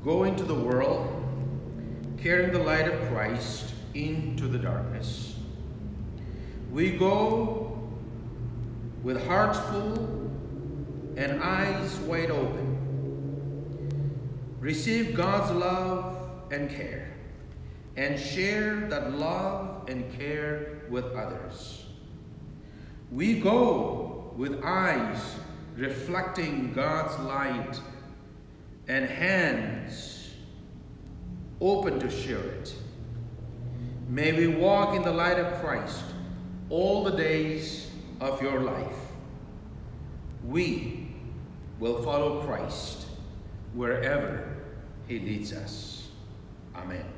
go into the world carrying the light of Christ into the darkness. We go with hearts full and eyes wide open. Receive God's love and care, and share that love and care with others. We go with eyes reflecting God's light and hands open to share it. May we walk in the light of Christ all the days of your life. We will follow Christ wherever he leads us. Amen.